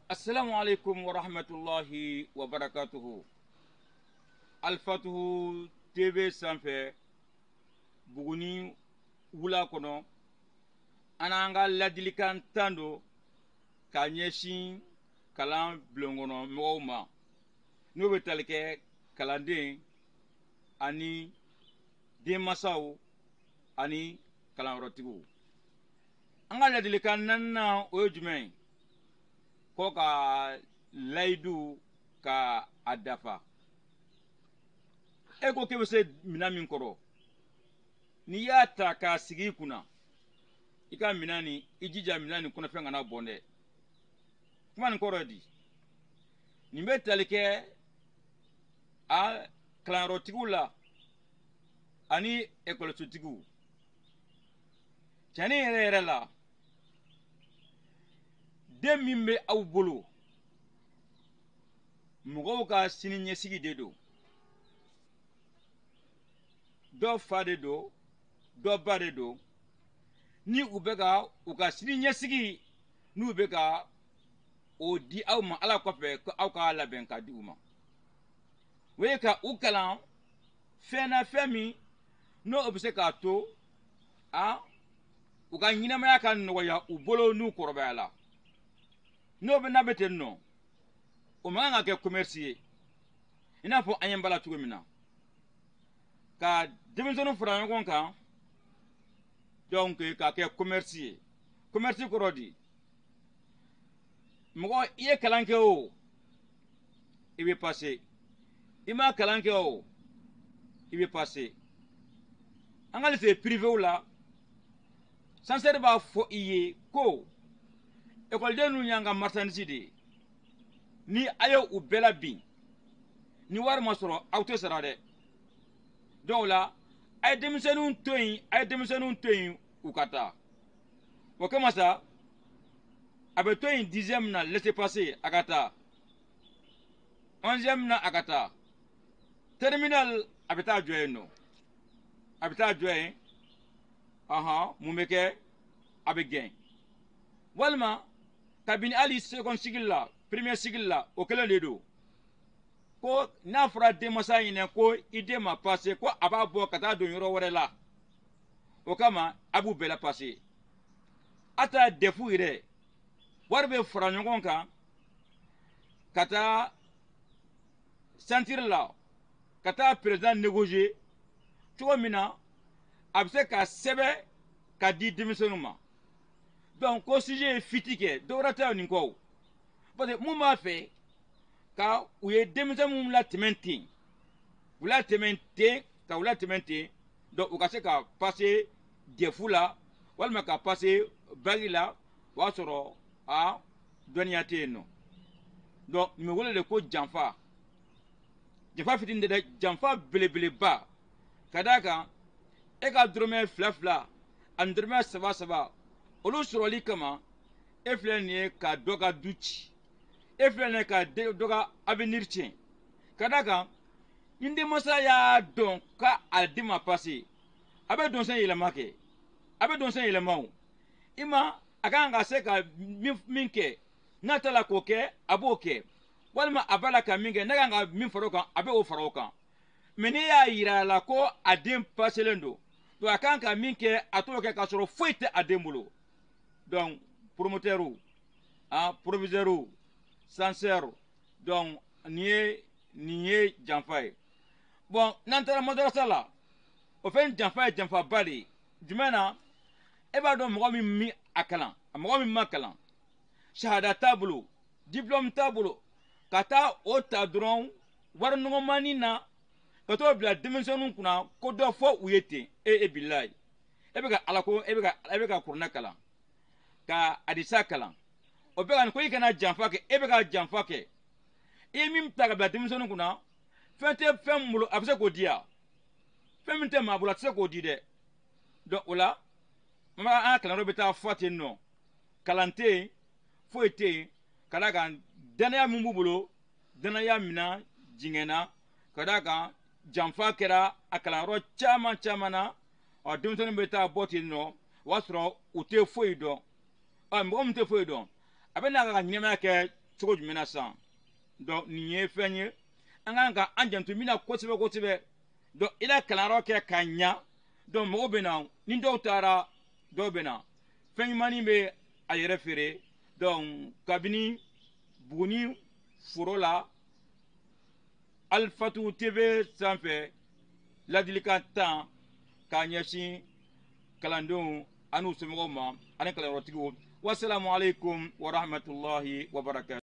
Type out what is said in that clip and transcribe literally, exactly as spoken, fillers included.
Assalamu alaikum wa rahmatullahi wa barakatuhu. Alfatuhu T V sanfɛ Buguni wula kɔnɔ an n'an ka ladilikan tan don k'a ɲɛsin kalan bulon kɔnɔ mɔgɔw ma n'o bɛ tali kɛ kalanden ani denmansaw ani kalanyɔrɔtigiw. An ka ladilikan naaninan o ye jumɛn ye? Ko ka layidu ka a dafa. E ko k'e bɛ se minɛn min kɔrɔ n'i y'a ta k'a sigi i kunna i ka minɛn nin i jija minɛn nin kɔnɔfɛn kana bɔn dɛ. Kuma nin kɔrɔ ye di? Nin bɛ tali kɛ a kalanyɔrɔtigiw la ani ekɔlisotigiw. Tiɲɛni yɛrɛ yɛrɛ la den min bɛ aw bolo mɔgɔw ka sini ɲɛsigi de don. Dɔ fa de don, dɔ ba de don. Ni u bɛ ka u ka sini ɲɛsigi n'u bɛ ka o di aw ma Ala kɔfɛ ko aw k'a labɛn k'a di u ma. O ye ka u kalan fɛn na fɛn min n'o bɛ se k'a to a u ka ɲɛnamaya ka nɔgɔya u bolo n'u kɔrɔbayala. N'o bɛ n'a bɛ ten nɔ o man kan ka kɛ commerce ye i n'a fɔ an ye bala cogo min na ka denmisɛnninw fara ɲɔgɔn kan donc k'a kɛ commerce ye. Commerce kɔrɔ di? Mɔgɔ i ye kalan kɛ o i bɛ passer, i ma kalan kɛ o i bɛ passer. An ka lycée privéw la censeur b'a fɔ i ye ko ekɔliden ninnu y'an ka marchandise de ye. Ni a ye u bɛɛ la bin ni wari ma sɔrɔ aw tɛ sara dɛ. Donc o la a ye denmisɛnninw to yen a ye denmisɛnninw to yen u ka taa. O kama sa a bɛ to yen dixième na laissez passer a ka taa, onzième na a ka taa, terminal a bɛ taa jɔ yen nɔ a bɛ taa jɔ yen ahan mun bɛ kɛ a bɛ gɛn. Walima kabini hali seconde cycle la premier cycle la o kɛlen de don ko n'a fɔra denmansa ɲinɛ ko i den ma passer ko a b'a bɔ ka taa don yɔrɔ wɛrɛ la. O kama a b'u bɛɛ la passer. A ta defu yɛrɛ wari bɛ fara ɲɔgɔn kan ka taa centre la ka taa président négocier cogo min na a bɛ se ka sɛbɛn ka di denmisɛnninw ma. Donc ko sujet ye fiti kɛ dɔwɛrɛ tɛ nin kɔ. Parce que mun b'a fɛ ka u ye denmisɛnninw latɛmɛ ten u latɛmɛ ten ka u latɛmɛ ten donc u ka se ka passer defu la walima ka passer bac la o y'a sɔrɔ a dɔnniya tɛ yen nɔ. Donc nin bɛ wele de ko janfa. Janfa fitinin tɛ dɛ janfa belebeleba ka d'a kan e ka dɔrɔmɛ fila fila ani dɔrɔmɛ saba saba olu sɔrɔli kama e filɛ nin ye ka dɔ ka du ci e filɛ nin ye ka dɔ ka avenir tiɲɛ. Ka d'a kan ni denmansa y'a dɔn k'a den ma passer a bɛ donsen yɛlɛma kɛ a bɛ donsen yɛlɛma o i ma a kan ka se ka min kɛ n'a ta la k'o kɛ a b'o kɛ walima a b'a la ka min kɛ ne kan ka min fara o kan a bɛ o fara o kan. Mais n'i y'a yira a la ko a den passelen don donc a kan ka min kɛ a t'o kɛ k'a sɔrɔ foyi tɛ a den bolo. Donc promoteur ah proviseur censeur donc nin ye nin ye janfa ye. Bon n'an taara madarasa la o fɛn janfa ye janfaba de ye. Jumɛn na e b'a dɔn mɔgɔ min mi a kalan a mɔgɔ min ma kalan sahada t'a bolo diplôme t'a bolo ka taa o ta dɔrɔn wari nɔgɔmani na ka t'o bila denmisɛnninw kunna ko dɔ fɔ u ye ten e e bilayi e bɛ ka ala ko e bɛ ka e bɛ ka kuranɛ kalan ka hadisa kalan o bɛ ka nin ko i kana janfa kɛ e bɛ ka janfa kɛ i ye min ta ka bila denmisɛnninw kunna fɛn tɛ fɛn min bolo a bɛ se k'o di yan fɛn min tɛ maa bolo a tɛ se k'o di dɛ. Donc o la an ka kalanyɔrɔ bɛ taa fa ten nɔ kalan tɛ yen foyi tɛ yen ka d'a kan danaya min b'u bolo danaya mina jingɛnna ka d'a kan janfa kɛra a kalanyɔrɔ caman caman na ɔ denmisɛnninw bɛ taa bɔ ten nɔ o y'a sɔrɔ u tɛ foyi dɔn ɔ mɔgɔ min tɛ foyi dɔn a bɛ n'a ka ɲɛnamaya kɛ cogo jumɛn na sisan donc nin ye fɛn ye an kan ka an janto min na kosɛbɛ kosɛbɛ donc i la kalanyɔrɔ kɛ ka ɲa donc mɔgɔw bɛ na ni dɔw taara dɔw bɛ na fɛn ɲumanin bɛ a yɛrɛ feere donc kabini Buguni foro la Alfatu T V sanfɛ ladilikan tan k'a ɲɛsin kalandenw an'u somɔgɔw ma ani kalanyɔrɔtigiw wasalamu aleykum wa rahmatulahi wa barakatuh